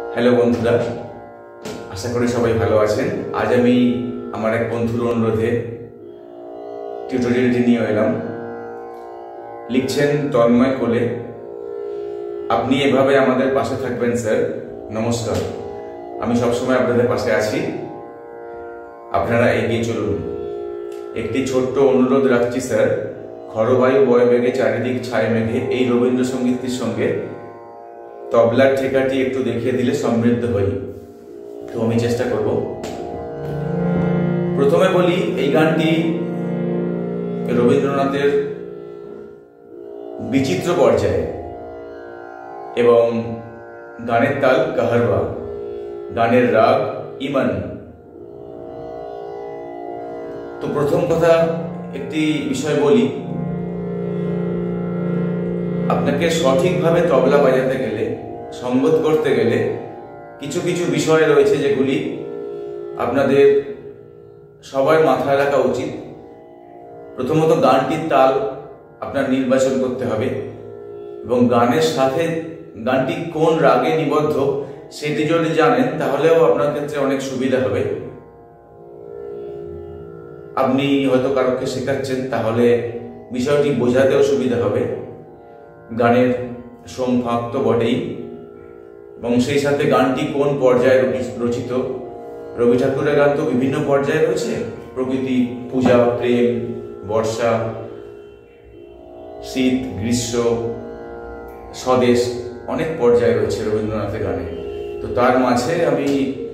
Hello বন্ধুরা, আশা করি সবাই ভালো আছেন। আজ আমি আমার এক বন্ধুর অনুরোধে টিউটোরিয়ালটি নিয়ে এলাম। লিখছেন তন্ময় কোলে। আপনি এভাবে আমাদের পাশে থাকবেন স্যার। নমস্কার, আমি সবসময় আপনাদের পাশে আছি, আপনারা এগিয়ে চলুন। একটি ছোট্ট অনুরোধ রাখছি স্যার, খরবায়ু বয়ে বেগে চারিদিক ছায় মেঘে এই রবীন্দ্রসঙ্গীতটির সঙ্গে তবলার ঠেকাটি একটু দেখিয়ে দিলে সমৃদ্ধ হই। তো আমি চেষ্টা করব। প্রথমে বলি, এই গানটি রবীন্দ্রনাথের বিচিত্র পর্যায়ে এবং গানের তাল কাহারবা, গানের রাগ ইমান। তো প্রথম কথা একটি বিষয় বলি, আপনাকে সঠিকভাবে তবলা বাজাতে গেলে, সঙ্গত করতে গেলে কিছু কিছু বিষয় রয়েছে যেগুলি আপনাদের সবার মাথায় রাখা উচিত। প্রথমত গানটির তাল আপনার নির্বাচন করতে হবে এবং গানের সাথে গানটি কোন রাগে নিবদ্ধ সেটি যদি জানেন তাহলেও আপনার ক্ষেত্রে অনেক সুবিধা হবে। আপনি হয়তো কারোকে শেখাচ্ছেন, তাহলে বিষয়টি বোঝাতেও সুবিধা হবে। গানের সোম ফাঁক তো বটেই, এবং সেই সাথে গানটি কোন পর্যায়ে রচিত। রবি ঠাকুরের গান তো বিভিন্ন পর্যায়ে রয়েছে, প্রকৃতি, পূজা, প্রেম, বর্ষা, শীত, গ্রীষ্ম, স্বদেশ, অনেক পর্যায়ে রয়েছে রবীন্দ্রনাথের গানে। তো তার মাঝে আমি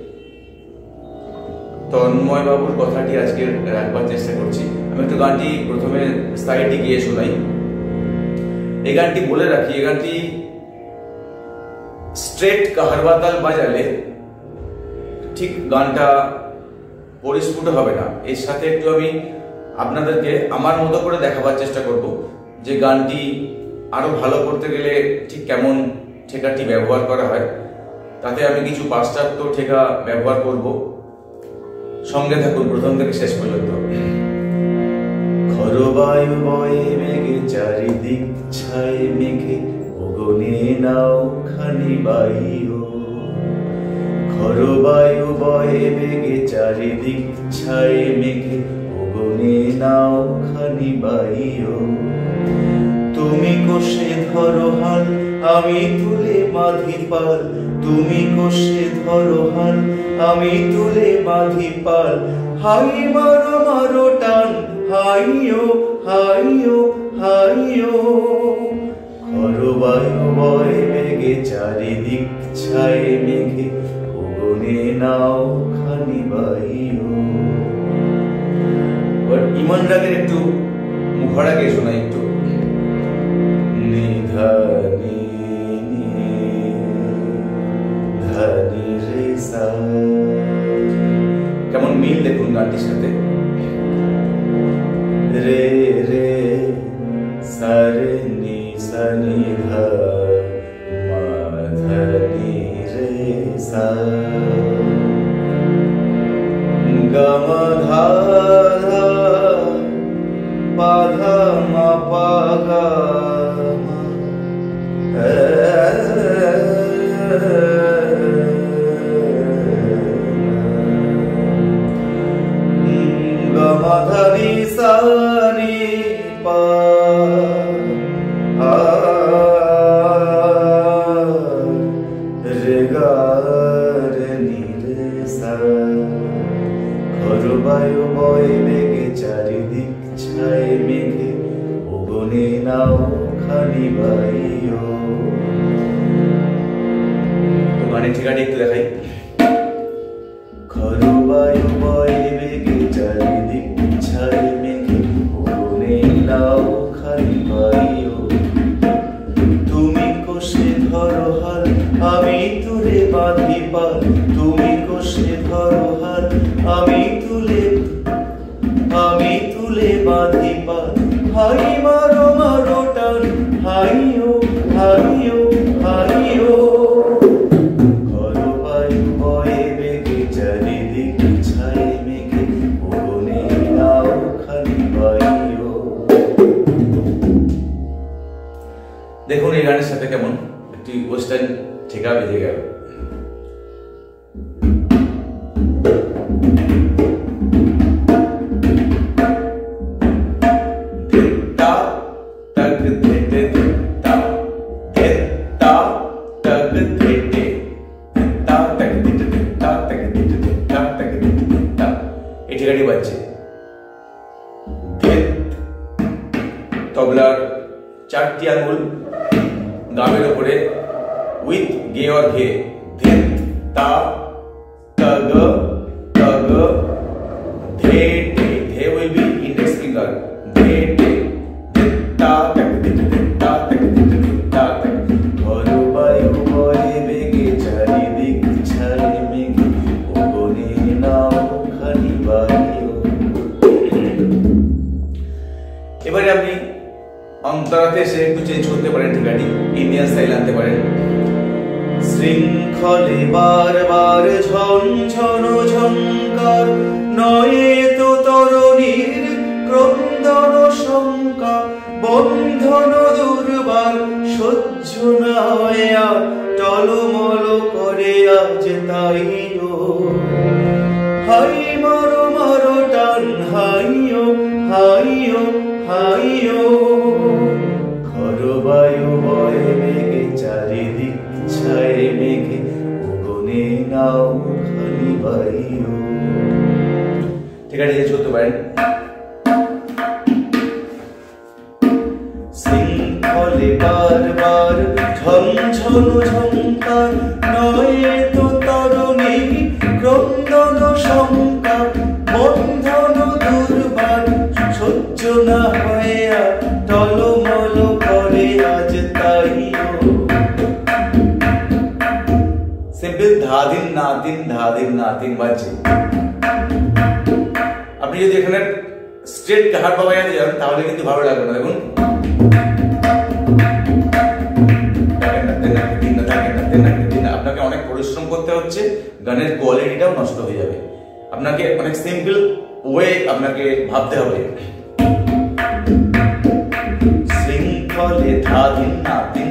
তন্ময় বাবুর কথাটি আজকে রাখবার চেষ্টা করছি। আমি একটু গানটি প্রথমে স্থায়ীটি গিয়ে শোনাই। এই গানটি বলে রাখি, এই গানটি স্ট্রেট কাহারবা তাল বাজালে ঠিক গানটা পরিস্ফুট হবে না। এর সাথে একটু আমি আপনাদেরকে আমার মতো করে দেখাবার চেষ্টা করব যে গানটি আরো ভালো করতে গেলে ঠিক কেমন ঠেকাটি ব্যবহার করা হয়। তাতে আমি কিছু পাশ্চাত্য ঠেকা ব্যবহার করব। সঙ্গে থাকুন প্রথম থেকে শেষ পর্যন্ত। খরবায়ু বয়ে মেঘে চারিদিক ছায় মেঘে ওগনে নাও খানি বাইও। খরবায়ু বয়ে মেঘে চারিদিক ছায় মেঘে ওগনে নাও খানি বাইও। তুমি কোষে ধরো হাল, আমি তুলে বাঁধি পাল। তুমি কোষে ধরো হাল, আমি তুলে বাঁধি পাল। হাই মারো মারো টান, হাইও হাইও হাইও। খরবায়ু বয়ে মেঘে চারিদিক ছায় মেঘে ওগনে নাও খানি বাইও। ইমন রাগের একটু মুখড়া গিয়ে শোনাই একটু। নিধানি ধানি রে সা, কেমন মিল দেখুন গানটির সাথে। রে রে সা রে নি সা নি ধা মা ধা নি রে সা, গা মা ধা ধা পা ধা মা পা গা মা, গা মা ধা নি সা নি পা, রে গা রে নি রে সা। খরবায়ু বয়ে মেঘে চারিদিক ছায় মেঘে ওগনে নাও খানি বাইও। তো গানের ঠিকাটি একটু দেখাই। খরবায়ু বয়ে মেঘে চারিদিক ছায় মেঘে ওগনে নাও খানি বাইও। তুমি কোষে ধরো হাল, আমি তুলে বাঁধি পাল। তুমি কোষে ধরো হাল, আমি তুলে বাঁধি পাল। হাই মারো মারো টান, হাইও হাইও হাইও। খরবায়ু বয়ে মেঘে চারিদিক ছায় মেঘে ওগনে নাও খানি বাইও। দেখুন এই গানের সাথে কেমন একটি ওয়েস্টার্ন ঠেকা বেজে গেল। বাজছে। ধেত তবলার 4টি আঙুল গামের উপরে উইথ গে और ঘে। ধেত তা তা গ তা গ ধে টে। ধে will be index finger। ধে টে তা তক তা তক তা তক। ঘর বায়ু বয়ে বেগে চারিদিক ছাই মেঘে ওগনে নাও খানি বায়ু। এবারে আপনি অন্তরাতে এসে একটু চেঞ্জ করতে পারেন, ঠিকানি ইন্ডিয়ান স্টাইল আনতে পারেন। শৃঙ্খলে বারবার ঝনঝন ঝঙ্কার, নয়ে তো তরণীর ক্রন্দন শঙ্কা। বন্ধন দুর্বার সহ্য না হয় আর, টলমল করে আজ তাইও। হাই মারো মারো টান হাইও হাইও হাইও। ঘর বায়ু বয়ে মেঘে চারিদিক ছায় মেঘে ওগনে নাও খানি বায়ু। ঠিক আছে, চলতে পারেন। শৃঙ্খলে বারবার ঝনঝন ঝঙ্কার, নয়ে তো তরণী ক্রন্দন শঙ্কা। বন্ধন দুর্বার সহ্য না হয় আর, টলমল করে আজ তাইও। সিম্পল ধাদিন নাদিন বাজছে। আপনি যদি এখানে স্ট্রেট কাহার বাবাইতে যান তাহলে কিন্তু ভালো লাগবে না। দেখুন আপনাকে অনেক পরিশ্রম করতে হচ্ছে, গানের কোয়ালিটিটাও নষ্ট হয়ে যাবে। আপনাকে অনেক সিম্পল ওয়ে আপনাকে ভাবতে হবে। শৃঙ্খলে ধাদিন নাদিন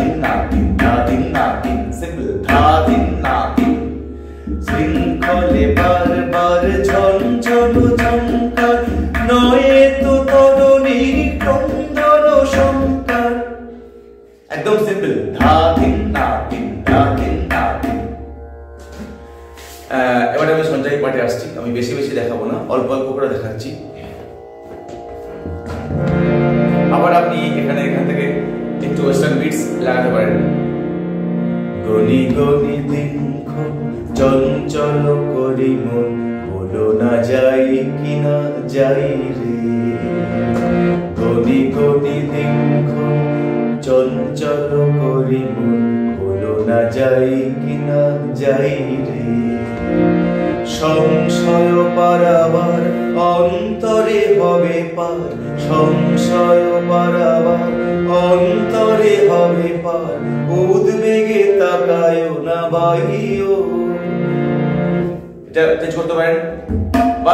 সিম্পল ধাদিন নাদিন। শৃঙ্খলে বারবার ঝনঝন ঝঙ্কার, নয়ে তো তরণী ক্রন্দন শঙ্কার। একদম সিম্পল ধাদিন নাদিন। এবারে আমি সঞ্চয়ী পাঠে আসছি। আমি বেশি বেশি দেখাবো না, অল্প অল্প করে দেখাচ্ছি। আবার আপনি এখান থেকে একটু ওয়েস্টার্ন বিটস লাগাতে পারেন। গনি গনি দিন চঞ্চল করি মন, বলো না যাই কিনা যাই রে। গনি গনি দিন চঞ্চল করি মন, বলো না যাই কিনা যাই রে। সংশয় পারাবার অন্তরে হবে পার, সংশয় পারাবার অন্তরে হবে পার। উদ্বেগে তাকায় না বাহিও। এটা চেঞ্জ করতে পারেন। বা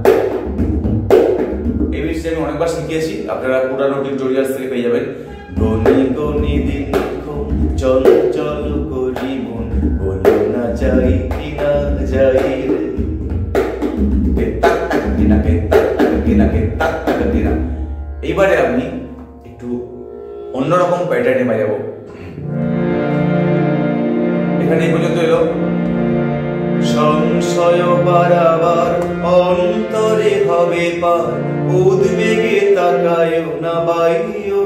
এই বিষয়ে আমি অনেকবার শিখিয়েছি, আপনারা পুরানো টিউটোরিয়ালস থেকে পেয়ে যাবেন। গনি গনি দিন চঞ্চল করি মন, বলো না যাই কিনা যাই রে। এইবারে আমি একটু অন্যরকম প্যাটার্নে বাজাবো। এখানে এই পর্যন্ত এলো। সংশয় বারাবার অন্তরে হবে পার, উদ্বেগে তাকায় না বাইও।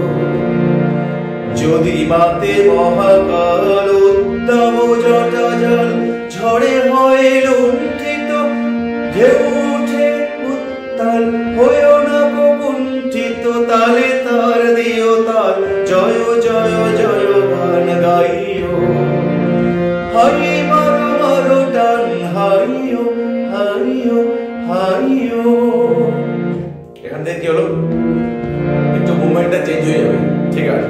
যদি মাতে মহাকাল উত্তম জটা জল, ঝড়ে হয় লুণ্ঠিত ঢেউ উঠে উত্তাল। হয়েও না কুণ্ঠিত তালে তার দিও তাল, জয় জয় জয় গান গাইও। হাই মারো মারো টান হাইও হাইও হাইও। এখান থেকে কি হলো, একটু মুভমেন্টটা চেঞ্জ হয়ে যাবে। ঠিক আছে।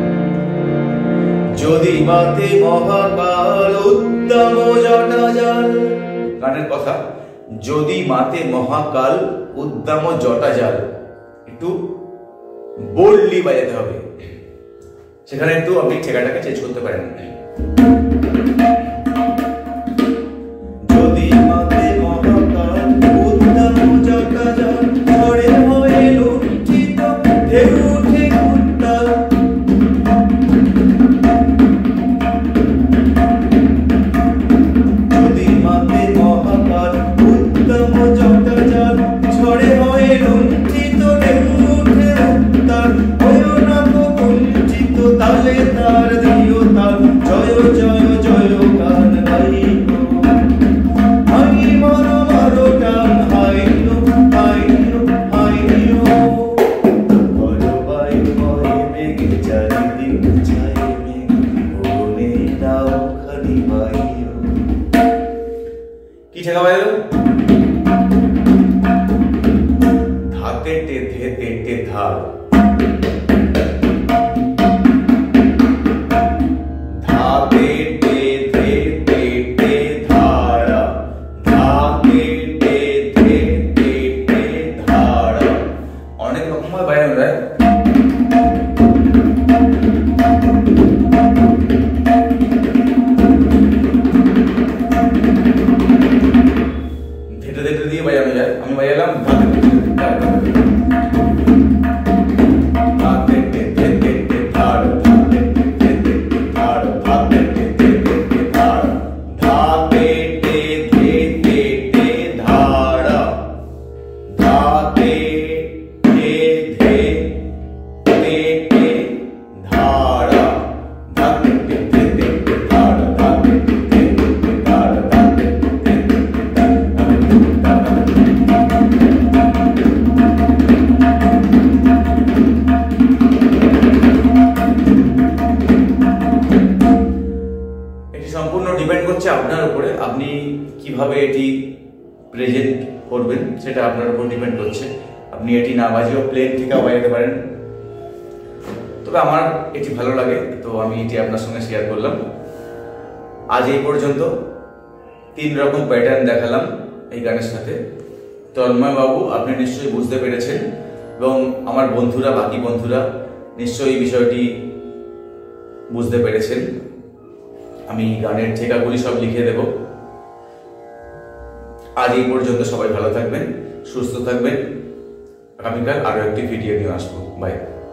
যদি মাতে মহাকাল উদ্দাম জটা জাল, গানের কথা, যদি মাতে মহাকাল উদ্দাম জটা জাল, একটু বোল্ডলি বাজাতে হবে। সেখানে একটু আপনি ঠেকাটাকে চেঞ্জ করতে পারেন। যদি মাতে মহাকাল উদ্দাম জটা জাল, ঝড়ে হয়ে লুণ্ঠিত ঢেউ উঠে উত্তাল। যদি মাতে মহাকাল উদ্দাম জটা ঠেকা বাজালো, ধাতে টে ধে তে টে ধা, ধাতে টে ধে তে টে ধারা, ধাতে টে ধে তে টে ধারা। অনেক রকম ভাবে বাজানো যায়। ধেটে ধেটে দিয়ে বাজানো যায়। আমি বাজালাম সম্পূর্ণ ডিপেন্ড করছে আপনার উপরে, আপনি কিভাবে এটি প্রেজেন্ট করবেন সেটা আপনার উপর ডিপেন্ড করছে। আপনি এটি না বাজিয়েও প্লেন থেকেও বাজাতে পারেন, তবে আমার এটি ভালো লাগে তো আমি এটি আপনার সঙ্গে শেয়ার করলাম। আজ এই পর্যন্ত 3 রকম প্যাটার্ন দেখালাম এই গানের সাথে। তন্ময় বাবু আপনি নিশ্চয়ই বুঝতে পেরেছেন এবং আমার বন্ধুরা, বাকি বন্ধুরা নিশ্চয়ই বিষয়টি বুঝতে পেরেছেন। আমি গানের ঠেকাগুলি সব লিখে দেব। আজ এই পর্যন্ত, সবাই ভালো থাকবেন, সুস্থ থাকবেন। আগামীকাল আরো একটি ভিডিও নিয়ে আসবো। বাই।